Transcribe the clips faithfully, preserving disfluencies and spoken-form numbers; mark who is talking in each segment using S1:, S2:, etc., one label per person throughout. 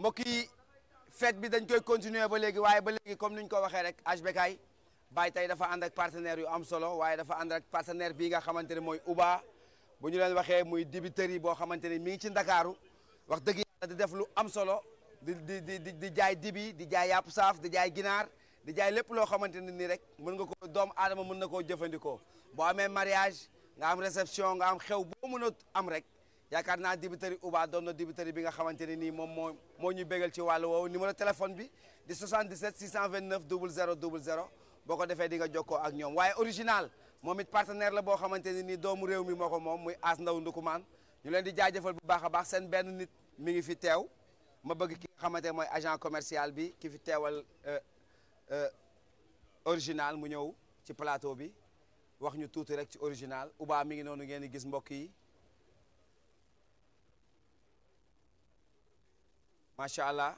S1: mbokk yi fête bi dañ koy continuer ba léegi waaye ba léegi comme ni ñu ko waxee rek H B K Baye tey dafa ànd ak partenaire yu am solo waaye dafa ànd ak partenaire bii nga xamante ne mooy Uba bu ñu leen waxee muy dibiteri boo xamante ne mi ngi ci Ndakaaru wax dëgg yàlla di def lu am solo di di di di jaay dibi di jaay yàpp saaf di jaay ginaar di jaay lépp loo xamante ne nii rek mën nga ko doomu aadama mën na koo jëfandikoo boo amee mariage nga am réception nga am xew boo mën a am rek yaakaar naa dibiteri Uba doon na dibiteri bi nga xamante ne nii moom moo moo ñu bégal ci wàllu woowu numéro téléphone bi di soixante-dix-sept six cent vingt-neuf zéro zéro zéro boo ko defee di nga jokkoo ak ñoom waaye original moom it partenaire la boo xamante ne nii doomu réew mi moo ko moom muy As Ndaw Ndukumaan ñu leen di jaajëfal bu baax a baax seen benn nit mi ngi fi teew ma bëgg ki nga xamante mooy agent commercial bi ki fi teewal original mu ñëw ci plateau bi wax ñu tuuti rek ci original Uba mi ngi noonu ngeen di gis mbokk yi macha allah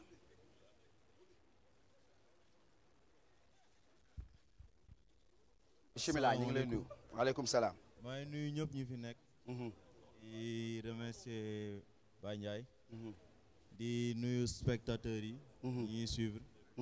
S1: bisimilah ñu ngi lay nuyu. waaleykum salaam.
S2: maa ngi nuyu ñëpp ñu fi nekk. di remercier Baye Ndiaye. di nuyu spectateurs yi. ñuy suivre.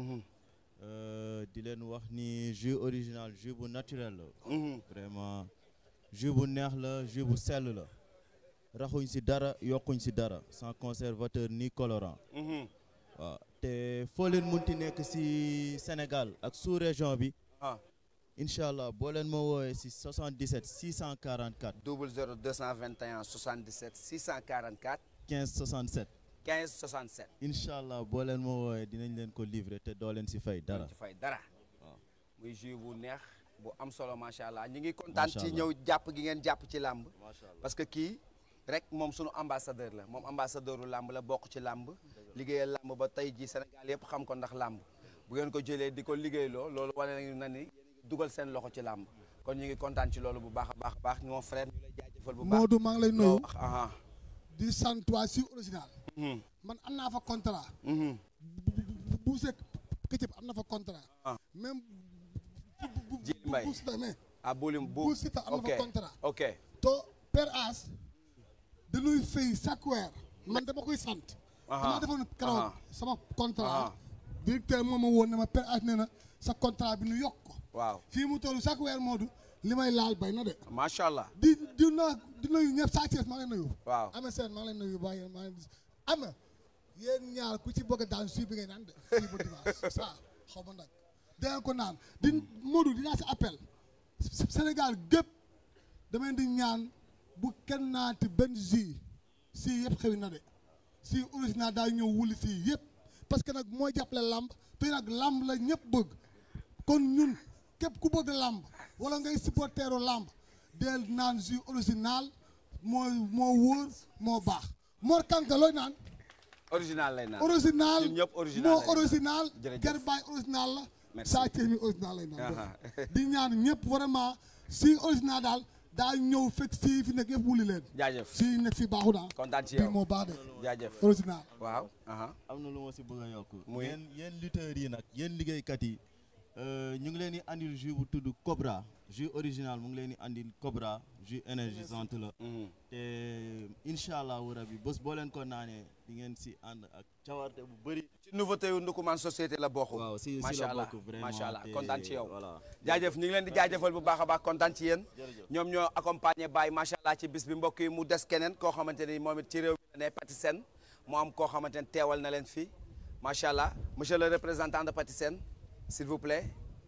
S2: di leen wax ni jus original jus bu naturel la. vraiment jus bu neex la jus bu sell la. raxuñ si dara yokkuñ si dara sans conservateur ni colorant. waaw te foo leen munti nekk si Sénégal ak sous région bi. incha allah boo leen ma woowee si soixante-dix-sept six cent quarante-quatre.
S1: double zéro deux cent vingt et un soixante-dix-sept six cent quarante-quatre.
S2: quinze soixante-sept.
S1: quinze soixante-sept.
S2: incha allah boo leen ma woowee dinañ leen ko livrer te doo leen si fay dara.
S1: ci fay dara.
S2: waaw
S1: muy jus bu neex bu am solo macha allah ñu ngi kontaan ci ñëw jàpp gi ngeen jàpp ci làmb. parce que kii rek moom sunu ambassadeur la moom ambassadeuru làmb la bokk ci làmb. liggéeyal làmb ba tey ji Sénégal yëpp xam ko ndax làmb bu ngeen ko jëlee di ko liggéeyloo loolu wane nañu na ni dugal seen loxo ci làmb kon ñu ngi kontaan ci loolu bu baax a baax a baax mon frère ñu lay jaajëfal bu baax.
S3: Modou maa ngi lay nuyu. di sant waa si original. man am naa fa contrat. bu bu sekk këccëg am na fa contrat. même bu bu bu bu Sita mais.
S1: ah bu
S3: bu Sita am na fa contrat.
S1: ok
S3: to Père As dañuy fay chaque weer man dama koy sant. dama defoon keroog sama contrat. directeur moom ma woon ne ma Père As nee na sa contrat bi nu yokk ko.
S1: waaw
S3: fii mu toll chaque weer Modou li may laal bay na de.
S1: macha allah.
S3: di di na di nuyu ñëpp saa Thiès maa ngi lay nuyu.
S1: waaw
S3: Ameth Sène maa ngi lay nuyu bàyyi maa ngi ama yéen ñaar ku ci bëgg a daan suy bi ngay naan de fii ba dimanche ça xaw ma nag dangeen ko naan di Modou dinaa si appel Sénégal gépp damay di ñaan bu kenn naati benn jus si yëpp xewi na de si original daal ñëw wuli si yëpp parce que nag mooy jàppale làmb te nag làmb la ñëpp bëgg kon ñun képp ku bëgg làmb wala ngay supporteru làmb del naan jus original moo moo wóor moo baax Mor Kanka looy naan
S1: original lay naan
S3: original
S1: ñun ñëpp original
S3: moo original
S1: jërëjëf
S3: Gerbaay original la
S1: merci
S3: saa cee mi original lay naan di ñaan ñëpp vraiment si original daal daa ñëw fekk si fi nekk yëpp wuli leen
S1: jaajëf
S3: si nekk fi baaxu daal
S1: kontaan ci
S3: bi
S1: yow
S3: moo baax de
S1: jaajëf
S3: original
S1: waaw
S2: am na lu ma si bëgg a yokk.
S1: muy
S2: yéen yéen lutteurs yi nag yéen liggéeykat yi ñu ngi leen di andil jus bu tudd Cobra jus original mu ngi leen di andil Cobra jus énergisante la. te incha allahu rabi bés boo leen ko naanee di ngeen si ànd ak cawarte bu bëri.
S1: ci nouveauté yu Ndukumaan société la bokk.
S2: waaw si si
S1: macha
S2: la
S1: allah
S2: bokk vraiment
S1: macha allah
S2: te
S1: kontaan ci yow.
S2: voilà
S1: jaajëf ñu ngi leen di jaajëfal bu baax a baax kontaan ci yéen. ñoom ñoo accompagné Baye macha allah ci bis bi mbokk yi mu des keneen koo xamante ni moom it ci réew mi la ne Patisen mu am koo xamante ne teewal na leen fii macha allah monsieur le représentant de Patisen s'il vous plaît.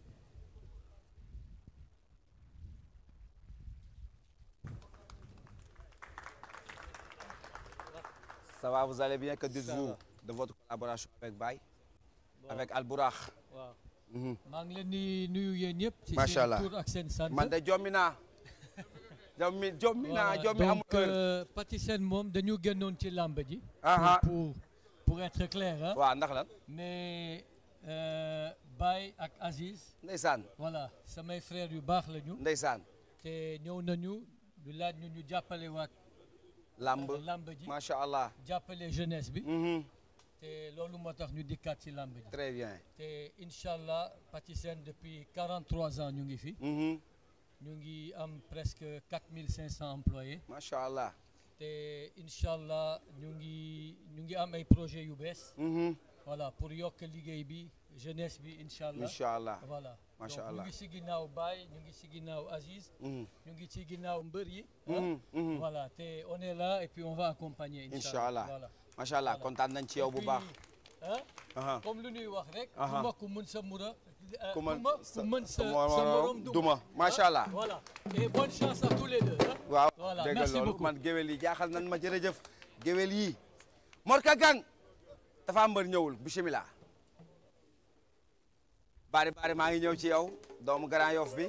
S1: Ça va, vous allez bien, que dites-vous de votre collaboration avec Baye, avec Albourakh.
S4: waaw maa ngi leen di nuyu yéen ñëpp. ci
S1: macha allah
S4: seen tur ak seen sant.
S1: man de jommi naa. jommi jommi naa jommi amul heure.
S4: donc Patisen moom dañu génnoon ci làmb ji. pour pour être clair ah.
S1: waaw ndax lan.
S4: mais Baye ak Aziz.
S1: ndeysaan.
S4: voilà samay frères yu baax lañu.
S1: ndeysaan.
S4: te ñëw nañu du laaj ñu ñu jàppale waat.
S1: lamb
S4: lamb ji
S1: macha allah.
S4: jàppale jeunesse bi. te loolu moo tax ñu dikkaat ci lamb ji.
S1: très bien.
S4: te incha allah Patisen depuis quarante-trois ans ñu ngi fi. ñu ngi am presque quatre mille cinq cents employés.
S1: macha allah.
S4: te incha allah ñu ngi ñu ngi am ay projet yu bees. voilà pour yokk liggéey bi jeunesse bi incha allah.
S1: incha allah
S4: voilà
S1: macha
S4: donc
S1: allah
S4: ñu ngi si ginnaaw Baye ñu ngi si ginnaaw Aziz. ñu ngi si ginnaaw mbër yi. voilà te on est là et puis on va accompagner.
S1: incha allah
S4: voilà
S1: macha allah kontaan nañ ci yow bu baax.
S4: ah comme lu ñuy wax rek. ku ma ku mën sa mura.
S1: ku mën
S4: sa ku mën sa
S1: sa morom duma macha allah.
S4: voilà et bonne chance à tous les deux.
S1: waaw
S4: voilà
S1: dégg
S4: merci
S1: loolu
S4: beaucoup
S1: man géwél yi jaaxal nañ ma jërëjëf géwél yi Mor Kang dafa mbër ñëwul bismillah bari bari maa ngi ñëw ci yow doomu Grand Yoff bi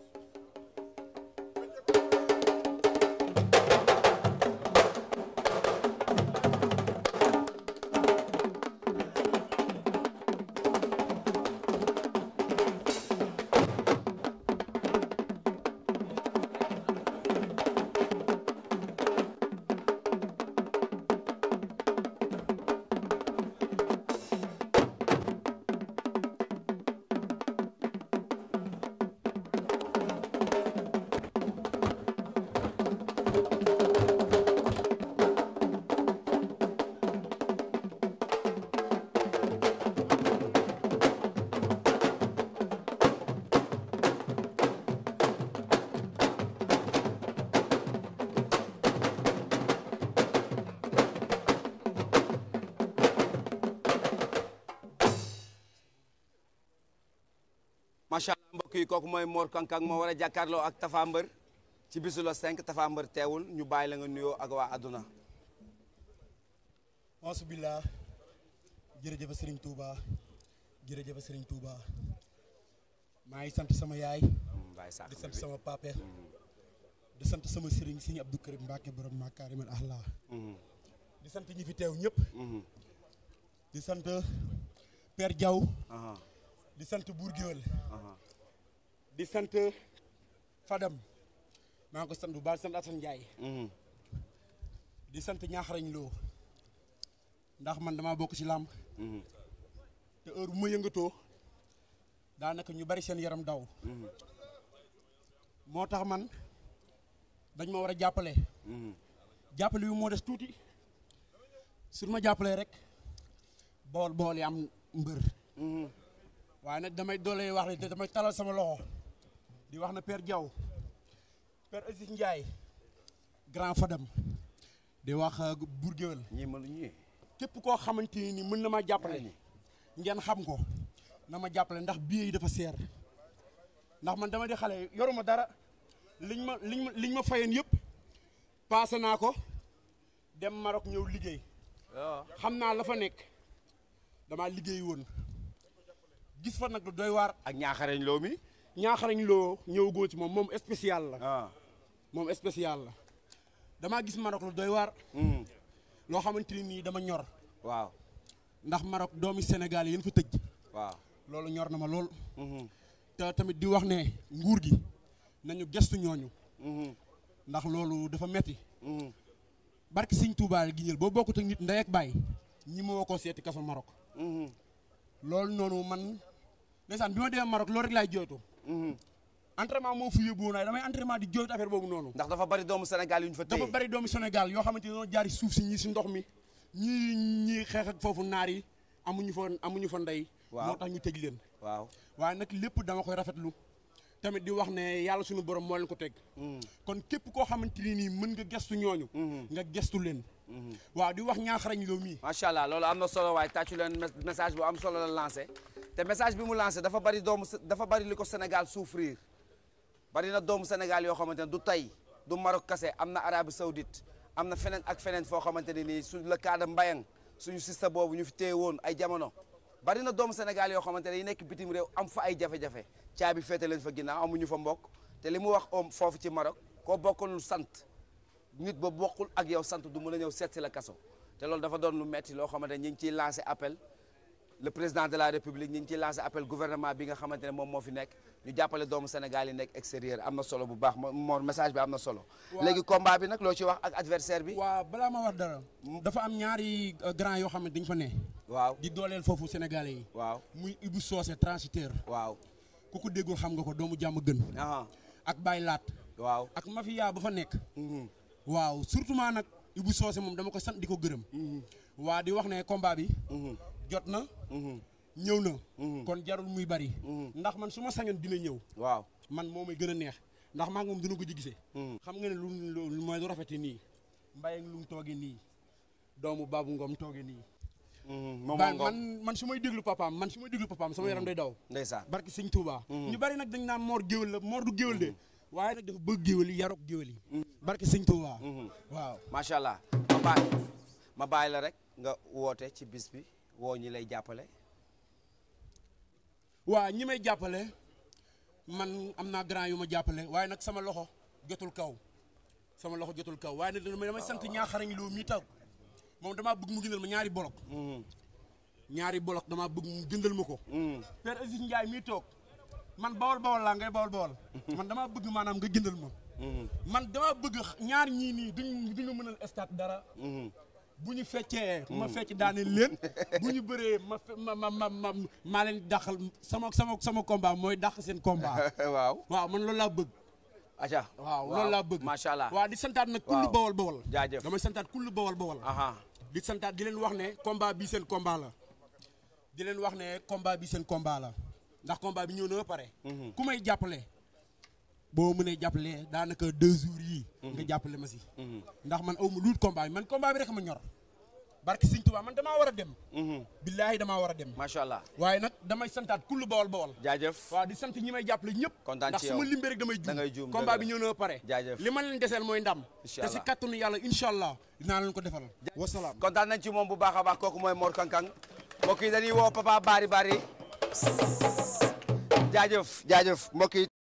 S1: macha allah mbokk yi kooku mooy Mor Kang Kang moo war a jàkkaarloo ak Tapha Mbeur ci bisu la cinq Tapha Mbeur teewul ñu bàyyi la nga nuyoo ak waa adduna.
S5: Asubillah jërëjëf Serigne Touba jërëjëf Serigne Touba maa ngi sant sama yaay di sant sama pape di sant sama Serigne Serigne Abdou Karim Mbacke borom Makarimal Akhlaq di sant ñi fi teew ñëpp di sant Père Diaw di sant Bour Gueweul di sant Fadam maa ngi ko sant bu baax di sant Assane Ndiaye di sant Ñaaxarañ Lo ndax man damaa bokk ci làmb te heure bu ma yëngatoo daanaka ñu bari seen yaram daw moo tax man dañ ma war a jàppale jàppale yu moo des tuuti sur ma jàppalee rek bool bool yi am mbër waaye nag damay doole wax li te damay talal sama loxo di wax na Père Diaw Père Aziz Ndiaye grand Fadam di wax Bour Gueweul
S1: ñii mënu ñii
S5: képp koo xamante ni mën na ma jàppale ngeen xam ko na ma jàppale ndax billet yi dafa seer ndax man dama di xale yoruma dara liñ ma liñ ma liñ ma fayeen yëpp passé naa ko dem Maroc ñëw liggéey xam naa la fa nekk damaa liggéey woon gis fa nag lu doy waar
S1: ak Ñaaxarañ Lo mi
S5: Ñaaxarañ Lo ñëw góor ci moom moom spécial la moom spécial la damaa gis Maroc lu doy waar loo xamante ni nii dama ñor
S1: waaw
S5: ndax Maroc doomi Sénégal yéen fa tëj
S1: waaw
S5: loolu ñor na ma lool te tamit di wax ne nguur gi nañu gestu ñooñu ndax loolu dafa metti barki Sëñ Tuubaa gi ñël boo bokkut ak nit ndey ak baay ñi ma woo ko seeti kaso Maroc loolu noonu man ndeysaan bi ma demee Maroc loolu rek laay jooytu entraînement moo fi yóbbu woon damay entraînement di jooytu affaire boobu noonu
S1: ndax dafa bari doomu Sénégal yu ñu fa téye
S5: dafa bari doomu Sénégal yoo xamante ni dañoo jaari suuf si ñii si ndox mi ñii ñii xeex ak foofu naar yi amuñu fa amuñu fa ndey moo tax ñu tëj leen
S1: waaw
S5: waaye nag lépp dama koy rafetlu tamit di wax ne yàlla suñu borom moo leen ko teg kon képp koo xamante ni nii mën nga gestu ñooñu nga gestu leen waaw di wax Ñaaxarañ Lo mii
S1: macha allah loolu am na solo waaye tàccu leen message bu am solo la lancé te message bi mu lancé dafa bari doomu dafa bari li ko Sénégal souffrir bari na doomu Sénégal yoo xamante ne du tey du Maroc kase am na Arabie Saoudite am na feneen ak feneen foo xamante ne nii su le cas de Mbayang suñu sista boobu ñu fi téye woon ay jamono bari na doomu Sénégal yoo xamante ne yi nekk bitim réew am fa ay jafe-jafe caabi féete leen fa ginnaaw amuñu fa mbokk te li mu wax om foofu ci Maroc koo bokkul sant nit ba bokkul ak yow sant du mën a ñëw seet si la kaso te loolu dafa doon lu metti loo xamante ne ñu ngi ciy lancé appel le président de la république ñu ngi ciy lancé appel gouvernement bi nga xamante ne moom moo fi nekk ñu jàppale doomu Sénégal yi nekk extérieur am na solo bu baax moo message bi am na solo. léegi combat bi nag loo ci wax ak adversaire bi.
S5: waaw balaa ma wax dara. dafa am ñaari grand yoo xam ne dañ fa ne.
S1: waaw
S5: di dooleel foofu sénégalais yi.
S1: waaw
S5: muy Ibou Socé transitaire.
S1: waaw
S5: ku ko déggul xam nga ko doomu jàmm gën. ak Baye Laat.
S1: waaw
S5: ak mafia ba fa nekk. waaw surtout nag Ibou Socé moom dama ko sant di ko gërëm waa di wax ne combat bi jot na ñëw na kon jarul muy bari ndax man su ma sañoon dina ñëw
S1: waaw
S5: man moo may gën a neex ndax maa ngi moom dina ko ji gisee xam nga ne lu lu mooy lu rafete nii Mbaye lu mu tooge nii doomu Babou Ngom tooge nii
S1: moom
S5: man man su may déglu papaam man su may déglu papaam sama yaram day daw
S1: ndeysaan
S5: barki sëñ Touba ñu bari nag dañ naan Mor géwél la Mor du géwél de waaye nag dafa bëgg géwél yi yarok géwél yi barki sëñ Touba waaw
S1: macha allah ma bàyyi ma bàyyi la rek nga woote ci bis bi woo ñi lay jàppale
S5: waaw ñi may jàppale man am naa grand yu ma jàppale waaye nag sama loxo jotul kaw sama loxo jotul kaw waaye nag damay sant ñaaxarañ loo mi taw moom damaa bëgg mu jëndal ma ñaari bolok ñaari bolok damaa bëgg mu jëndal ma ko Père Aziz Ndiaye mii toog man bawol bawol laa ngay bawol bawol man damaa bëgg maanaam nga jëndal ma man damaa bëgg ñaar ñii nii duñ duñu mënal stade dara bu ñu feccee ma fecc daaneel leen bu ñu bëree ma ma ma ma maa leen dàqal sama sama sama combat mooy dàq seen combat
S1: waaw
S5: waaw man loolu laa bëgg
S1: aca
S5: waaw loolu laa bëgg
S1: macha allah
S5: waaw di santaat nag kullu bawol bawol
S1: jaajëf
S5: damay santaat kullu bawol bawol di santaat di leen wax ne combat bi seen combat la di leen wax ne combat bi seen combat la ndax combat bi ñëw na ba pare ku may jàppale boo mënee jàppale daanaka deux jours yii nga jàppale ma si ndax man aw ma luut combat bi man combat bi rek ma ñor barki Sëñ Tuubaa man damaa war a dem billaahi damaa war a dem
S1: macha allah
S5: waaye nag damay santaat kullu bawol bawol
S1: jaajëf
S5: waaw di sant ñi may jàppale ñëpp
S1: kontaan
S5: ndax
S1: ci
S5: su
S1: yow
S5: ma limbee rek damay
S1: da ngay juum
S5: combat bi ñëw na ba pare
S1: jaajëf
S5: li ma leen deseel mooy ndam
S1: incha
S5: te si kattanu yàlla incha allah dinaa leen ko defal wasalaam
S1: kontaan nañ ci moom bu baax a baax kooku mooy Mor Kang Kang mbokk yi dañuy woo papa Bari Bari jaajëf jaajëf mbokk yi